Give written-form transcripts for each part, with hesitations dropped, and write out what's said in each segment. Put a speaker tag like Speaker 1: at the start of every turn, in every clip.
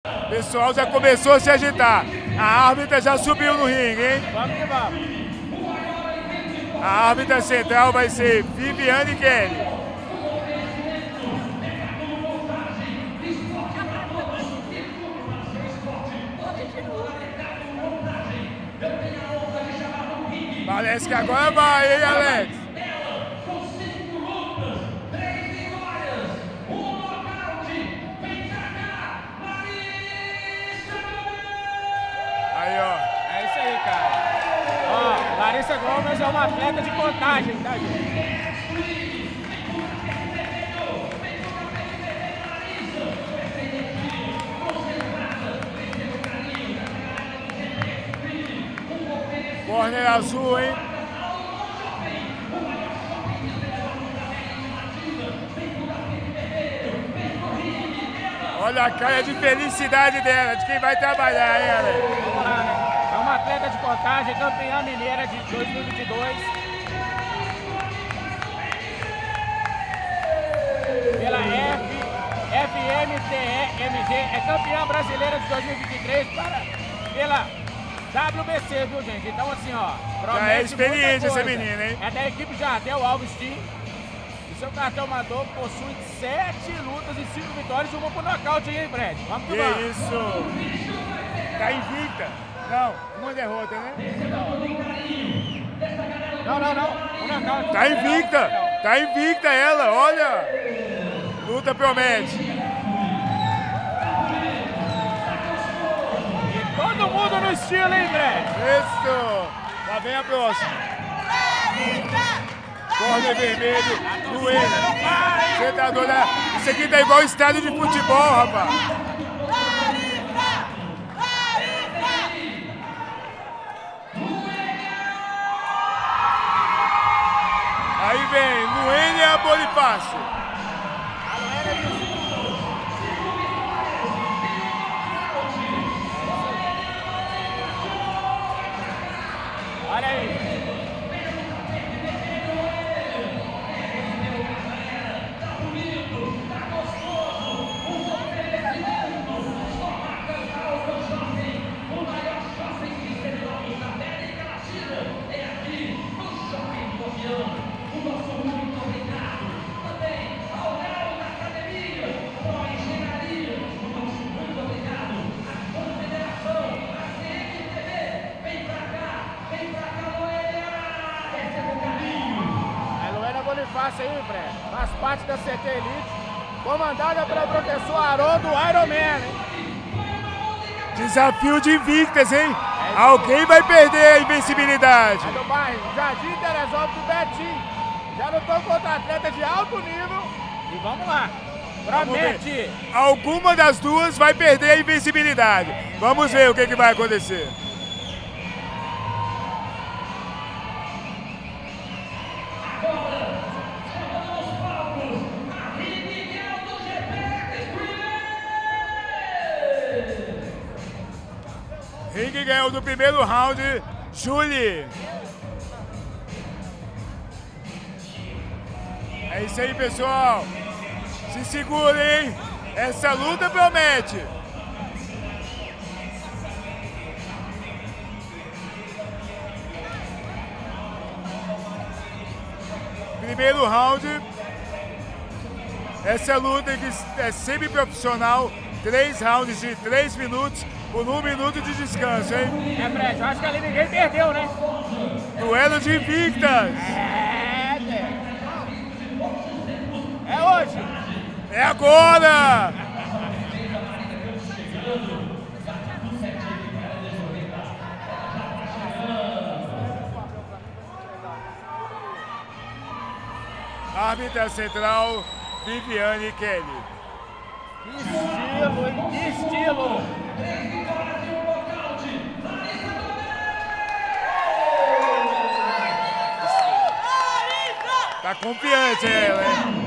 Speaker 1: O pessoal já começou a se agitar. A árbitra já subiu no ringue, hein?
Speaker 2: Vamos que vamos.
Speaker 1: A árbitra central vai ser Viviane Kelly. Parece que agora vai, hein, Alex? Aí, ó.
Speaker 2: É isso aí, cara. Ó, Larissa Gomes é uma atleta de contagem, tá, gente?
Speaker 1: Corner azul, hein? Olha a cara de felicidade dela, de quem vai trabalhar, hein, Alex?
Speaker 2: Vamos lá, né? É uma atleta de contagem, campeã mineira de 2022. Pela FMTEMG, é campeã brasileira de 2023 pela WBC, viu, gente? Então, assim, ó,
Speaker 1: já é experiente essa menina, hein?
Speaker 2: É da equipe Jardel Alves Team. E seu cartão amador possui 7 lutas e 5 vitórias e uma por nocaute, hein, Fred? Vamos que vamos.
Speaker 1: Isso! Tá invicta? Não, uma derrota, né?
Speaker 2: Não. Um nocaute.
Speaker 1: Tá invicta! Tá invicta ela, olha! Luta promete.
Speaker 2: Todo mundo no estilo, hein, Fred?
Speaker 1: Isso! Lá vem a próxima. Corner vermelho, Luena. Sentador da... Isso aqui tá igual estádio de futebol, rapaz. Aí vem Luena Bonifácio.
Speaker 2: Olha aí. Fácil aí, Fred. Faz parte da CT Elite, comandada pelo professor Haroldo do Ironman, hein?
Speaker 1: Desafio de invictas, hein? Alguém vai perder a invencibilidade.
Speaker 2: É do bairro Jardim Teresópolis do Betim. Já lutou contra atleta de alto nível. E vamos lá. Promete.
Speaker 1: Alguma das duas vai perder a invencibilidade. Vamos ver o que vai acontecer. Ring ganhou no primeiro round, Julie. É isso aí, pessoal. Se segurem, essa luta promete. Primeiro round. Essa luta que é semi-profissional, 3 rounds de 3 minutos. Por 1 minuto de descanso, hein?
Speaker 2: É, Fred, eu acho que ali ninguém perdeu, né?
Speaker 1: Duelo de invictas.
Speaker 2: É hoje.
Speaker 1: É agora. Árbitra central, Viviane Kelly.
Speaker 2: Que estilo, hein? Que estilo!
Speaker 1: Tá confiante ela, hein?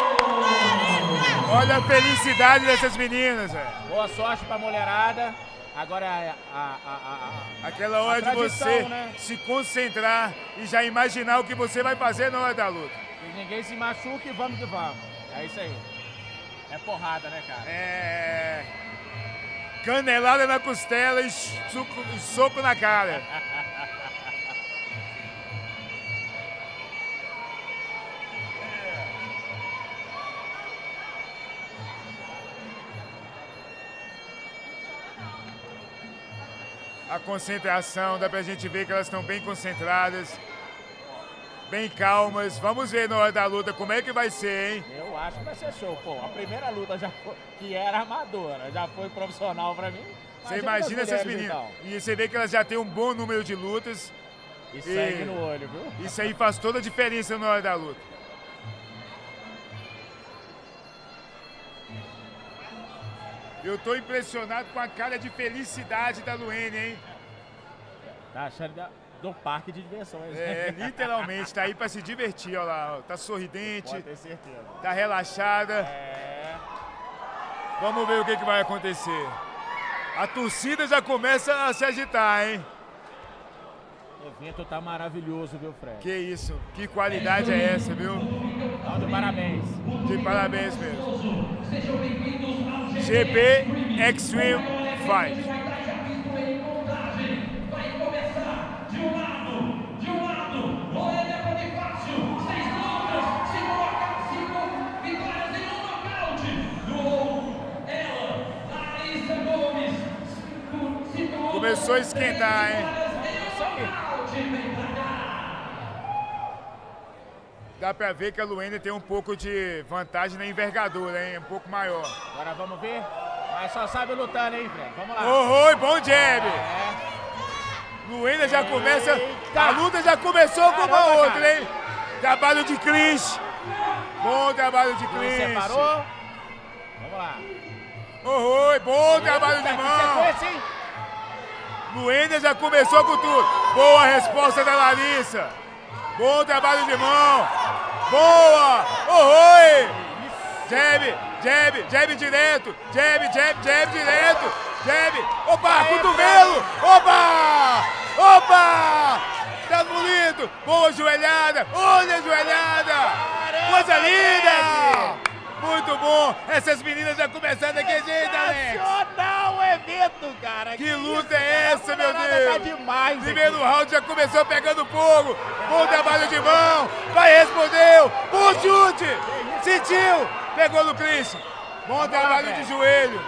Speaker 1: Olha a felicidade dessas meninas, velho.
Speaker 2: Boa sorte pra mulherada. Agora
Speaker 1: aquela hora de você, né, se concentrar e já imaginar o que você vai fazer na hora da luta.
Speaker 2: E ninguém se machuque e vamos que vamos. É isso aí. É porrada, né, cara?
Speaker 1: É... canelada na costela e soco na cara. A concentração, dá pra gente ver que elas estão bem concentradas, bem calmas. Vamos ver na hora da luta como é que vai ser, hein?
Speaker 2: Eu acho que vai ser show. Pô, a primeira luta já foi, que era amadora, já foi profissional pra mim.
Speaker 1: Você imagina essas meninas. Então. E você vê que elas já têm um bom número de lutas.
Speaker 2: E sangue no olho, viu?
Speaker 1: Isso aí faz toda a diferença na hora da luta. Eu tô impressionado com a cara de felicidade da Luene, hein?
Speaker 2: Tá achando do parque de diversões.
Speaker 1: É, literalmente, tá aí pra se divertir, ó lá. Ó, tá sorridente.
Speaker 2: Pode ter certeza.
Speaker 1: Tá relaxada.
Speaker 2: É.
Speaker 1: Vamos ver o que vai acontecer. A torcida já começa a se agitar, hein?
Speaker 2: O evento tá maravilhoso, viu, Fred?
Speaker 1: Que isso, que qualidade é essa, viu?
Speaker 2: Então, parabéns.
Speaker 1: De parabéns mesmo. GP Extreme Fight. Começou a esquentar, hein?
Speaker 2: Isso aí.
Speaker 1: Dá pra ver que a Luene tem um pouco de vantagem na envergadura, hein? Um pouco maior.
Speaker 2: Agora vamos ver. Mas só sabe lutando, hein, Fred? Vamos lá.
Speaker 1: Oh, bom jab! Luene já começa... A luta já começou com uma outra, hein? Trabalho de clinch. Bom trabalho de clinch.
Speaker 2: Separou. Vamos lá.
Speaker 1: Oh, bom trabalho de mão. Luene já começou com tudo. Boa resposta da Larissa. Bom trabalho de mão. Boa! Oi! Jab, jab, jab direto. Jab, jab, jab direto. Jab. Opa, cotovelo. Opa! Opa! Tá bonito. Boa joelhada. Olha a joelhada. Coisa linda. Muito bom. Essas meninas já começando daquele jeito, Alex.
Speaker 2: Sensacional o evento, cara.
Speaker 1: Que luta é essa, meu Deus?
Speaker 2: Tá demais.
Speaker 1: Primeiro round já começou pegando fogo. Bom trabalho de mão. Vai, respondeu. Bom chute. Sentiu. Pegou no clinch. Bom trabalho de joelho.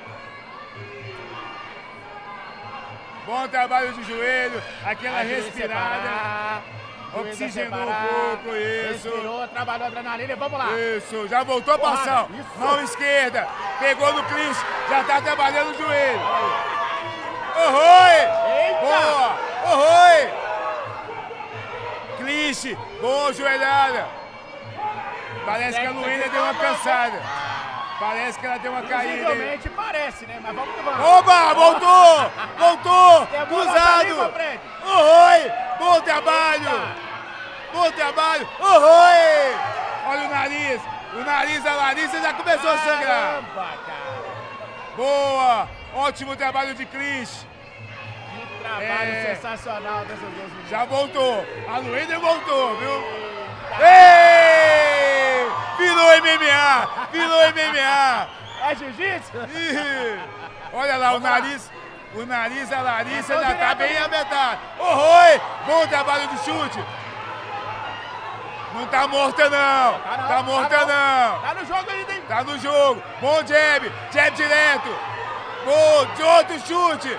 Speaker 1: Bom trabalho de joelho. Aquela respirada. Oxigenou um pouco, isso.
Speaker 2: Respirou, trabalhou a adrenalina e vamos lá.
Speaker 1: Isso, já voltou a passar. Mão esquerda, pegou no clinch, já tá trabalhando o joelho. Ohoi! Boa! Ohoi! Clinch, boa joelhada. Parece que a Luene deu uma cansada. Parece que ela deu uma caída.
Speaker 2: Possivelmente parece, né? Mas vamos que vamos.
Speaker 1: Oba, voltou! Voltou! Cruzado! Ohoi! Bom trabalho! Bom trabalho! Ohoi! Olha o nariz! O nariz da Larissa já começou a sangrar! Boa! Ótimo trabalho de clinch!
Speaker 2: Que trabalho sensacional dessas duas meninas.
Speaker 1: Já voltou! A Luene voltou, viu? Ei! Virou MMA! Virou MMA!
Speaker 2: É jiu-jitsu?
Speaker 1: Olha lá, o nariz da Larissa já tá bem abertado. Ohoi! Bom trabalho de chute. Não tá morta, não. Tá morta, não.
Speaker 2: Tá no jogo ainda, hein?
Speaker 1: Tá no jogo. Bom jab. Jab direto. Bom, de outro chute.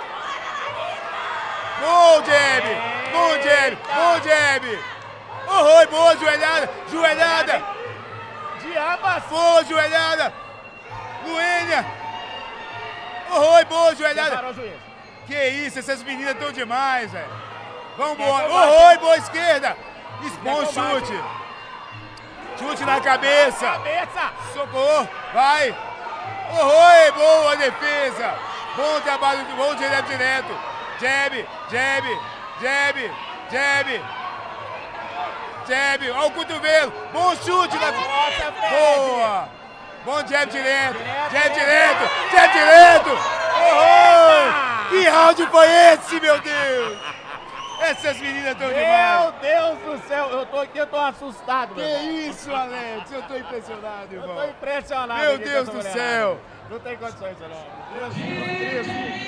Speaker 1: Bom jab. Bom jab. Bom jab. Ohoi, boa joelhada. Joelhada.
Speaker 2: De ambas.
Speaker 1: Boa joelhada. Luene. Ohoi, boa joelhada. Que isso, essas meninas estão demais, velho. Vambora. Ohoi, boa esquerda. Bom chute. Chute na cabeça. Socorro. Vai. Ohoi, boa defesa. Bom trabalho, bom direto. Jab, jab, jab, jab. Jab, olha o cotovelo. Bom chute na... Boa. Bom jab direto. Jab direto. Jab direto. Ohoi. round foi esse, meu Deus? Essas meninas estão demais.
Speaker 2: Meu Deus do céu, eu tô aqui, eu tô assustado.
Speaker 1: Que isso, Alex? Eu tô impressionado, irmão.
Speaker 2: Eu tô impressionado.
Speaker 1: Meu Deus do céu.
Speaker 2: Não tem condições, não. Deus.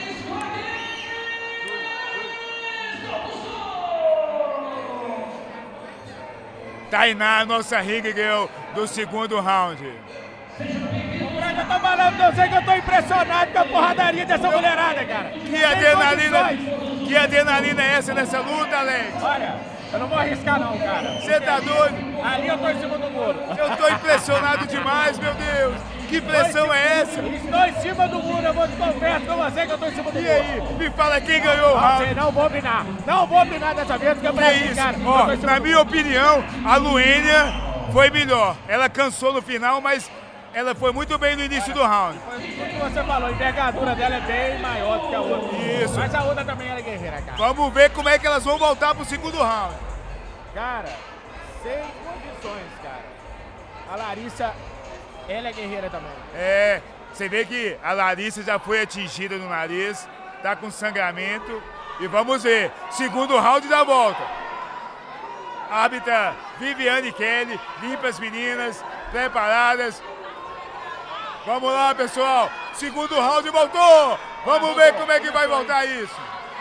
Speaker 1: Tainá, nossa ringue, ganhou do segundo round.
Speaker 2: Eu tô falando pra você que eu tô impressionado com a porradaria dessa mulherada, cara.
Speaker 1: Que adrenalina é essa nessa luta, Alex?
Speaker 2: Olha, eu não vou arriscar não, cara.
Speaker 1: Você tá doido?
Speaker 2: Ali eu tô em cima do muro.
Speaker 1: Eu tô impressionado demais, meu Deus. Que pressão é essa?
Speaker 2: Estou em cima do muro, eu vou te confessar com você que eu tô em cima do muro.
Speaker 1: E aí, me fala quem ganhou o round.
Speaker 2: Não vou opinar. Não vou opinar dessa vez, porque
Speaker 1: é isso?
Speaker 2: cara.
Speaker 1: Ó, na minha opinião, a Luênia foi melhor. Ela cansou no final, mas ela foi muito bem no início do round.
Speaker 2: Foi tudo que você falou, a envergadura dela é bem maior do que a outra.
Speaker 1: Isso.
Speaker 2: Mas a outra também é guerreira, cara.
Speaker 1: Vamos ver como é que elas vão voltar pro segundo round.
Speaker 2: Cara, sem condições, cara. A Larissa, ela é guerreira também.
Speaker 1: É, você vê que a Larissa já foi atingida no nariz, tá com sangramento. E vamos ver, segundo round da volta. Árbitra Viviane Kelly, limpa as meninas, preparadas. Vamos lá, pessoal. Segundo round voltou. Vamos ver como é que vai voltar isso.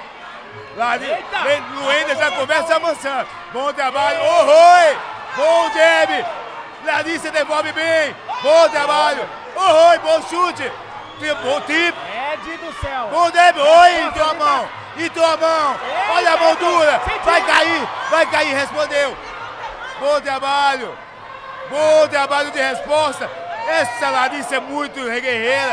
Speaker 1: Luênia já começa amansando. Bom trabalho. Oi! Bom jab. Larissa devolve bem. Bom trabalho. Oi, bom chute. Bom tip.
Speaker 2: Ed do céu.
Speaker 1: Bom jab. Oi, entrou a mão. Entrou a mão. Olha a mão dura. Vai cair. Respondeu. Bom trabalho. Bom trabalho de resposta. Essa Larissa é muito guerreira.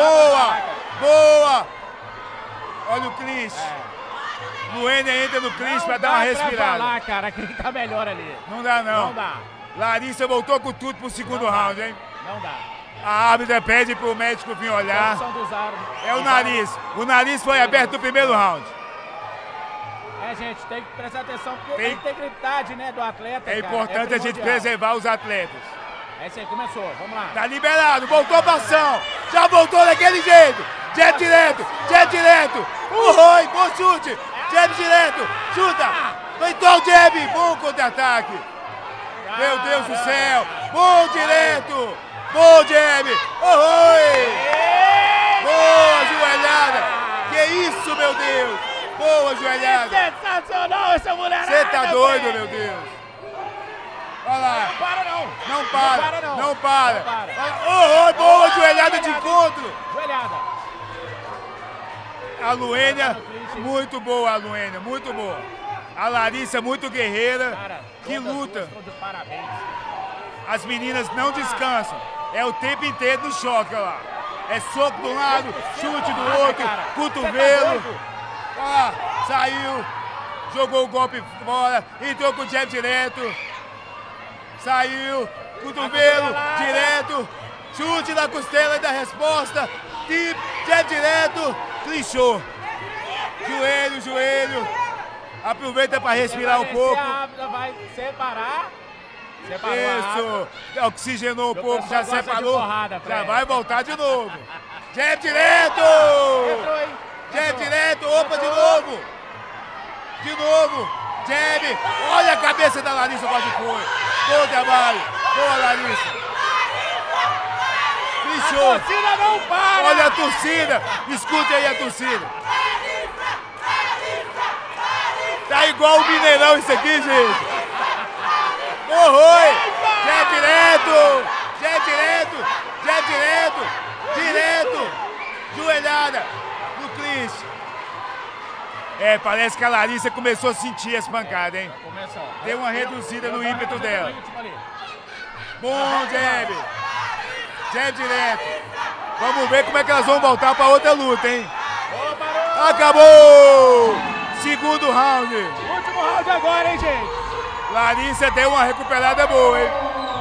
Speaker 1: Boa. Olha o clinch. Luênia entra no clinch pra dar uma respirada.
Speaker 2: Não dá cara, quem tá melhor ali.
Speaker 1: Não dá, não.
Speaker 2: Não dá.
Speaker 1: Larissa voltou com tudo pro segundo round, hein?
Speaker 2: Não dá.
Speaker 1: A árbitra pede pro médico vir olhar. É o nariz. O nariz foi aberto no primeiro round.
Speaker 2: É, gente, tem que prestar atenção, porque a integridade, né, do atleta,
Speaker 1: é importante a gente preservar os atletas.
Speaker 2: É isso aí, começou, vamos lá.
Speaker 1: Tá liberado, voltou pra ação. Já voltou daquele jeito. Jab direto. Oi, bom chute. Jab direto, chuta. Então o jab, bom contra-ataque. Meu Deus do céu. Bom direto. Bom jab. Oi. Boa joelhada. Que isso, meu Deus. Boa joelhada.
Speaker 2: Sensacional essa mulherada.
Speaker 1: Você tá doido, meu Deus. Olha lá.
Speaker 2: Não para, não.
Speaker 1: Não para. Oi, boa joelhada de encontro.
Speaker 2: Joelhada.
Speaker 1: A Luênia, muito boa a Luênia, muito boa. A Larissa, muito guerreira.
Speaker 2: Cara,
Speaker 1: que luta.
Speaker 2: Parabéns.
Speaker 1: As meninas não descansam. É o tempo inteiro no choque, olha lá. É soco de um lado, chute do outro, cotovelo. Olha lá, saiu, jogou o golpe fora, entrou com o jab direto. Saiu, cotovelo direto, chute na costela e da resposta. Tip, jab direto, clinchou. Joelho. Aproveita para respirar um pouco.
Speaker 2: A vai separar.
Speaker 1: Isso. Oxigenou um pouco, já separou. Já vai voltar de novo. Jab direto. Jab direto. Opa, de novo. Jab. Olha a cabeça da Larissa quase foi. Bom trabalho. Boa, Larissa. Clinchou.
Speaker 2: A torcida não para.
Speaker 1: Olha a torcida. Escute aí a torcida. Tá igual o Mineirão isso aqui, gente. Oi! Jab direto. Joelhada no clinch. É, parece que a Larissa começou a sentir as pancadas, hein? Deu uma reduzida no ímpeto dela. Bom jab direto. Vamos ver como é que elas vão voltar para outra luta, hein? Acabou! Segundo round.
Speaker 2: Último round agora, hein, gente?
Speaker 1: Larissa deu uma recuperada boa, hein?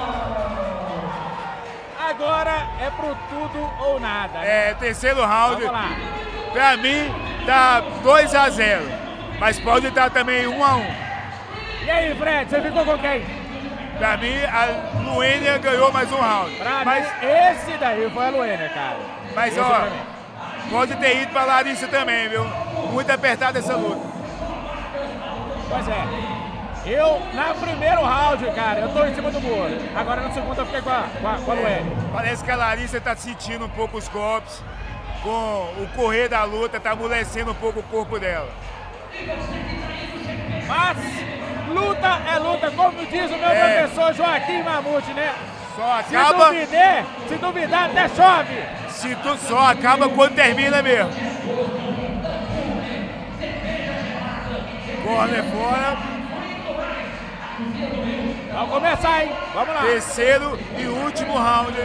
Speaker 2: Agora é pro tudo ou nada. Né?
Speaker 1: É, terceiro round.
Speaker 2: Vamos lá.
Speaker 1: Pra mim, tá 2-0. Mas pode estar também 1-1.
Speaker 2: E aí, Fred, você ficou com quem?
Speaker 1: Pra mim, a Luênia ganhou mais um round.
Speaker 2: Pra mim, esse daí foi a Luênia, cara.
Speaker 1: Mas,
Speaker 2: esse
Speaker 1: ó, pode ter ido pra Larissa também, viu? Muito apertada essa luta.
Speaker 2: Pois é. Eu, no primeiro round, cara, eu tô em cima do muro. Agora no segundo eu fiquei com a Luene.
Speaker 1: Parece que a Larissa tá sentindo um pouco os golpes. Com o correr da luta, tá amolecendo um pouco o corpo dela.
Speaker 2: Mas luta é luta, como diz o meu professor Joaquim Mamute, né?
Speaker 1: Só acaba...
Speaker 2: Se duvidar, até chove.
Speaker 1: Só acaba quando termina mesmo. Corner fora.
Speaker 2: Vamos começar, hein? Vamos lá.
Speaker 1: Terceiro e último round.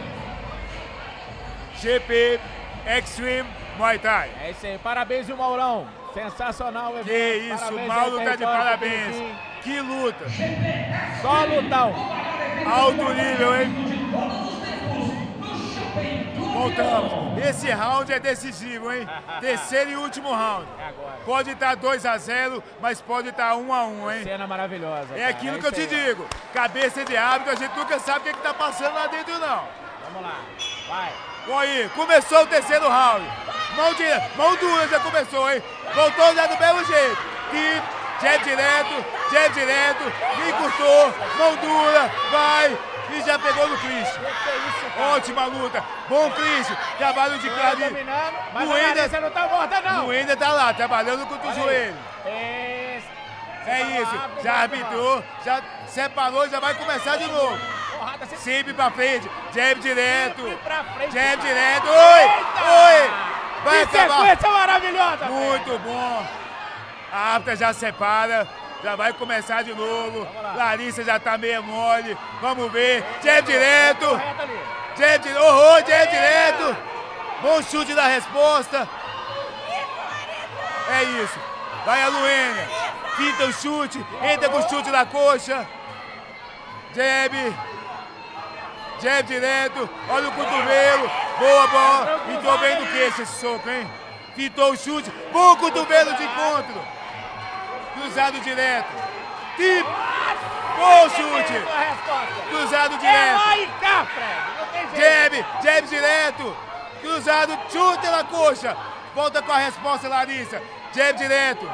Speaker 1: GP Extreme Muay Thai.
Speaker 2: É isso aí. Parabéns, o Maurão. Sensacional,
Speaker 1: evento. Que isso, o Mauro tá de parabéns. Que luta.
Speaker 2: Só lutão.
Speaker 1: Alto nível, hein? Voltamos. Esse round é decisivo, hein? Terceiro e último round.
Speaker 2: É agora.
Speaker 1: Pode estar 2-0, mas pode estar 1-1, hein?
Speaker 2: Cena maravilhosa.
Speaker 1: É aquilo que eu te digo. Cabeça de árbitro, a gente nunca sabe o que tá passando lá dentro, não.
Speaker 2: Vamos lá. Vai.
Speaker 1: Bom aí, começou o terceiro round. Mão dura já começou, hein? Voltou já do mesmo jeito. Jab direto, me encurtou, mão dura, vai. E já pegou no clinch. Ótima luta. Bom clinch. Trabalho de clarinho.
Speaker 2: Mas a Larissa não tá morta, não.
Speaker 1: O ainda tá lá, trabalhando contra o joelho. É isso. Já arbitrou, já separou, já vai começar de novo. Sempre pra frente. Jab direto. Jab direto. Oi! Vai acabar.
Speaker 2: Sequência maravilhosa.
Speaker 1: Muito bom. A árbitra já separa. Já vai começar de novo. Larissa já tá meio mole. Vamos ver. Jab direto. Jab direto. Bom chute da resposta. É isso. Vai a Luênia. Finta o chute. Entra com o chute na coxa. Jab. Jab direto. Olha o cotovelo. Boa bola. Entrou bem no queixo esse soco, hein? Fintou o chute. Bom cotovelo de encontro. Cruzado direto. Bom chute. Cruzado direto. Jab direto. Cruzado, chute na coxa. Volta com a resposta, Larissa. Jab direto.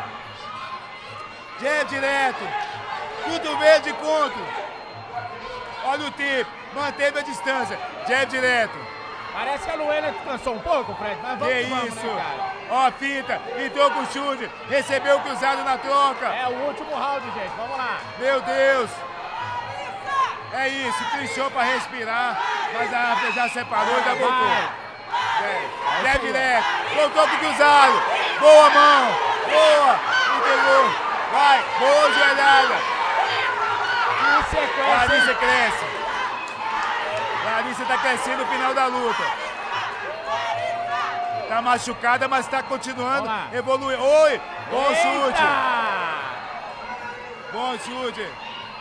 Speaker 1: Cotovelo de encontro. Olha o tempo. Manteve a distância. Jab direto.
Speaker 2: Parece que a Luena descansou um pouco, Fred, mas vamos,
Speaker 1: isso.
Speaker 2: Né, cara?
Speaker 1: Ó, finta, entrou com o chute, recebeu o cruzado na troca.
Speaker 2: É o último round, gente, vamos lá.
Speaker 1: Meu Deus. É isso, clinchou pra respirar, mas a árbitra já separou e já voltou. Jab direto, voltou pro cruzado. Boa mão, boa, entregou. Vai, boa joelhada.
Speaker 2: Que sequência.
Speaker 1: Larissa cresce. Larissa tá crescendo no final da luta. Tá machucada, mas tá continuando, evoluindo. Oi! Bom chute! Bom chute!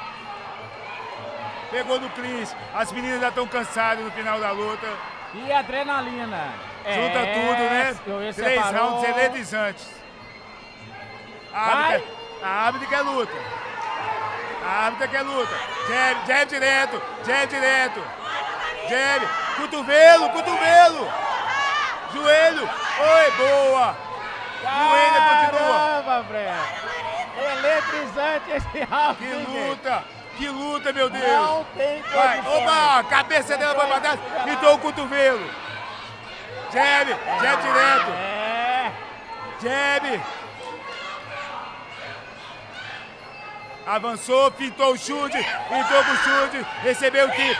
Speaker 1: Pegou no clinch. As meninas já estão cansadas no final da luta.
Speaker 2: E adrenalina.
Speaker 1: Junta tudo, né? 3 rounds eletrizantes. A árbitra quer luta. Jab direto. Jab, cotovelo. Joelho. Oi, boa. Joelho continua.
Speaker 2: Caramba, Fred. Eletrizante esse round.
Speaker 1: Que luta, meu Deus.
Speaker 2: Não tem condição.
Speaker 1: Opa, a cabeça dela foi pra trás. Entrou o cotovelo. Jab direto. Jab. Avançou, pintou o chute, entrou com o chute, recebeu o tip.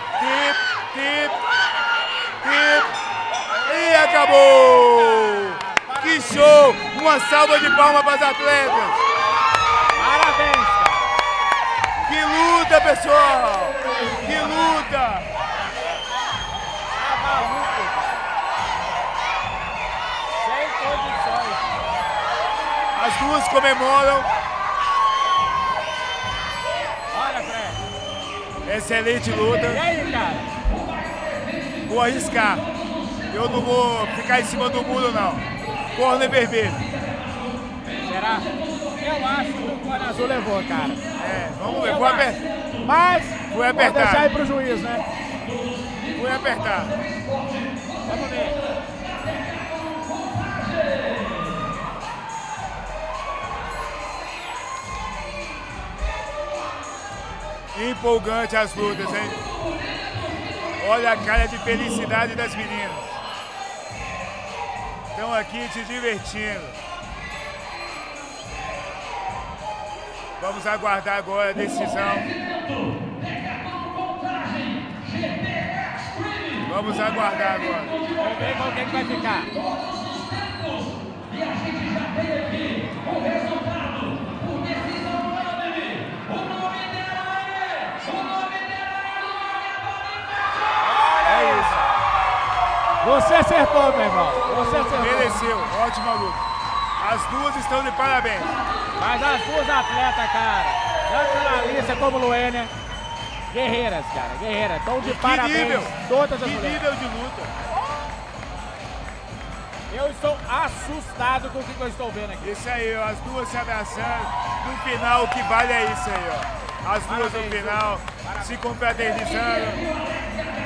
Speaker 1: E acabou! Que show! Uma salva de palmas para as atletas!
Speaker 2: Parabéns, cara!
Speaker 1: Que luta, pessoal! Que luta!
Speaker 2: Sem condições!
Speaker 1: As duas comemoram.
Speaker 2: Olha, Fred!
Speaker 1: Excelente luta.
Speaker 2: E aí, cara?
Speaker 1: Vou arriscar. Eu não vou ficar em cima do muro, não. Corner vermelho.
Speaker 2: Será? Eu acho que o corner azul levou, cara.
Speaker 1: Vamos ver. Vou apertar.
Speaker 2: Mas,
Speaker 1: vou apertar.
Speaker 2: Vou deixar aí pro juiz, né?
Speaker 1: Vou apertar.
Speaker 2: Vamos ver.
Speaker 1: empolgante as lutas, hein? Olha a cara de felicidade das meninas. Estão aqui te divertindo. Vamos aguardar agora a decisão. Vamos aguardar agora.
Speaker 2: Vamos ver com quem que vai ficar.
Speaker 1: É isso.
Speaker 2: Você acertou, meu irmão. Você acertou.
Speaker 1: Mereceu. Ótima luta. As duas estão de parabéns.
Speaker 2: Mas as duas atletas, cara, tanto a Larissa como a Luênia, guerreiras, cara, guerreiras. Estão de parabéns.
Speaker 1: Nível.
Speaker 2: Todas as
Speaker 1: Que
Speaker 2: mulheres.
Speaker 1: nível de luta.
Speaker 2: Eu estou assustado com o que eu estou vendo aqui.
Speaker 1: Isso aí, ó, as duas se abraçando. No final, o que vale é isso aí, ó. As duas no final, se confraternizando.